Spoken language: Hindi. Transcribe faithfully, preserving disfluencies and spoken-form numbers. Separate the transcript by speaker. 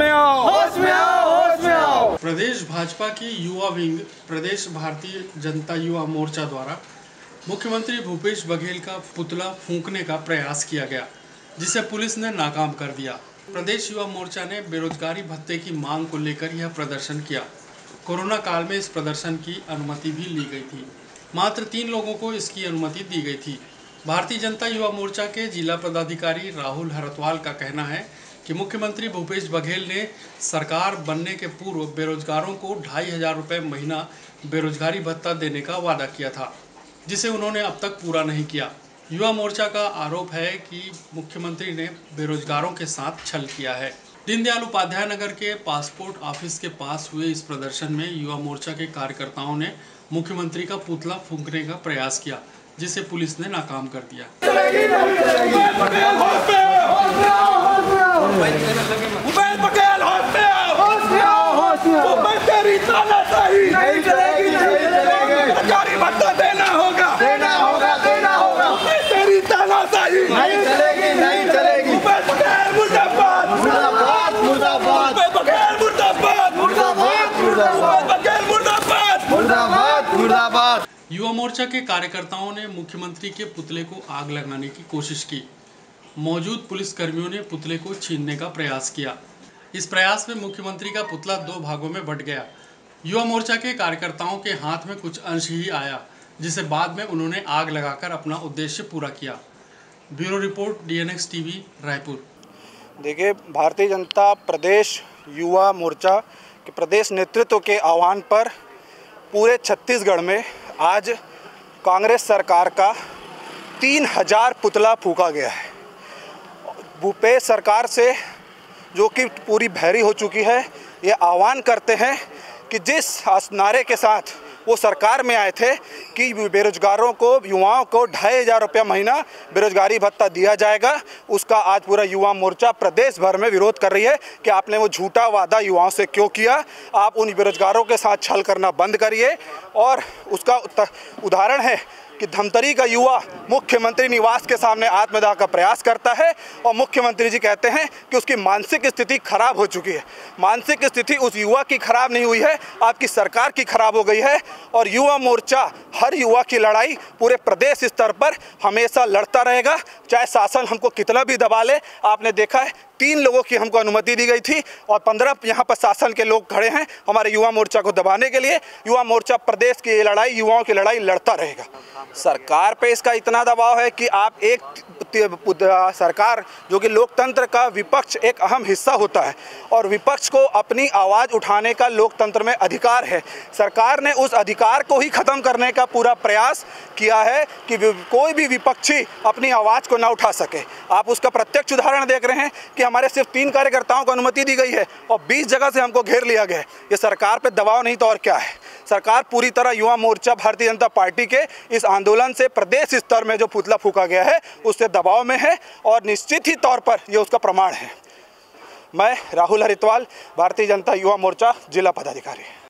Speaker 1: में आओ, होश में आओ, होश में आओ।
Speaker 2: प्रदेश भाजपा की युवा विंग प्रदेश भारतीय जनता युवा मोर्चा द्वारा मुख्यमंत्री भूपेश बघेल का पुतला फूंकने का प्रयास किया गया, जिसे पुलिस ने नाकाम कर दिया। प्रदेश युवा मोर्चा ने बेरोजगारी भत्ते की मांग को लेकर यह प्रदर्शन किया। कोरोना काल में इस प्रदर्शन की अनुमति भी ली गई थी। मात्र तीन लोगों को इसकी अनुमति दी गई थी। भारतीय जनता युवा मोर्चा के जिला पदाधिकारी राहुल हरतवाल का कहना है कि मुख्यमंत्री भूपेश बघेल ने सरकार बनने के पूर्व बेरोजगारों को ढाई हजार रुपये महीना बेरोजगारी भत्ता देने का वादा किया था, जिसे उन्होंने अब तक पूरा नहीं किया। युवा मोर्चा का आरोप है कि मुख्यमंत्री ने बेरोजगारों के साथ छल किया है। दीनदयाल उपाध्याय नगर के पासपोर्ट ऑफिस के पास हुए इस प्रदर्शन में युवा मोर्चा के कार्यकर्ताओं ने मुख्यमंत्री का पुतला फूंकने का प्रयास किया, जिसे पुलिस ने नाकाम कर दिया। युवा मोर्चा के कार्यकर्ताओं ने मुख्यमंत्री के पुतले को आग लगाने की कोशिश की। मौजूद पुलिस कर्मियों ने पुतले को छीनने का प्रयास किया। इस प्रयास में मुख्यमंत्री का पुतला दो भागों में बंट गया। युवा मोर्चा के कार्यकर्ताओं के हाथ में कुछ अंश ही आया, जिसे बाद में उन्होंने आग लगाकर अपना उद्देश्य पूरा किया। Bureau report, D N X TV, Raipur.
Speaker 3: देखिए, भारतीय जनता प्रदेश युवा मोर्चा के प्रदेश नेतृत्व के आह्वान पर पूरे छत्तीसगढ़ में आज कांग्रेस सरकार का तीन हजार पुतला फूंका गया है। भूपेश सरकार से, जो कि पूरी बहरी हो चुकी है, ये आह्वान करते हैं कि जिस नारे के साथ वो सरकार में आए थे कि बेरोजगारों को, युवाओं को ढाई हज़ार रुपया महीना बेरोजगारी भत्ता दिया जाएगा, उसका आज पूरा युवा मोर्चा प्रदेश भर में विरोध कर रही है कि आपने वो झूठा वादा युवाओं से क्यों किया। आप उन बेरोजगारों के साथ छल करना बंद करिए। और उसका उदाहरण है कि धमतरी का युवा मुख्यमंत्री निवास के सामने आत्मदाह का प्रयास करता है और मुख्यमंत्री जी कहते हैं कि उसकी मानसिक स्थिति खराब हो चुकी है। मानसिक स्थिति उस युवा की खराब नहीं हुई है, आपकी सरकार की खराब हो गई है। और युवा मोर्चा हर युवा की लड़ाई पूरे प्रदेश स्तर पर हमेशा लड़ता रहेगा, चाहे शासन हमको कितना भी दबा ले। आपने देखा है, तीन लोगों की हमको अनुमति दी गई थी और पंद्रह यहाँ पर शासन के लोग खड़े हैं हमारे युवा मोर्चा को दबाने के लिए। युवा मोर्चा प्रदेश की लड़ाई, युवाओं की लड़ाई लड़ता रहेगा। सरकार पे इसका इतना दबाव है कि आप एक सरकार, जो कि लोकतंत्र का विपक्ष एक अहम हिस्सा होता है और विपक्ष को अपनी आवाज़ उठाने का लोकतंत्र में अधिकार है। सरकार ने उस अधिकार को ही ख़त्म करने का पूरा प्रयास किया है कि कोई भी विपक्षी अपनी आवाज़ को ना उठा सके। आप उसका प्रत्यक्ष उदाहरण देख रहे हैं कि हमारे सिर्फ तीन कार्यकर्ताओं को अनुमति दी गई है और बीस जगह से हमको घेर लिया गया है। ये सरकार पे दबाव नहीं तो और क्या है। सरकार पूरी तरह युवा मोर्चा भारतीय जनता पार्टी के इस आंदोलन से प्रदेश स्तर में जो पुतला फूंका गया है उससे दबाव में है और निश्चित ही तौर पर ये उसका प्रमाण है। मैं राहुल हरितवाल, भारतीय जनता युवा मोर्चा जिला पदाधिकारी।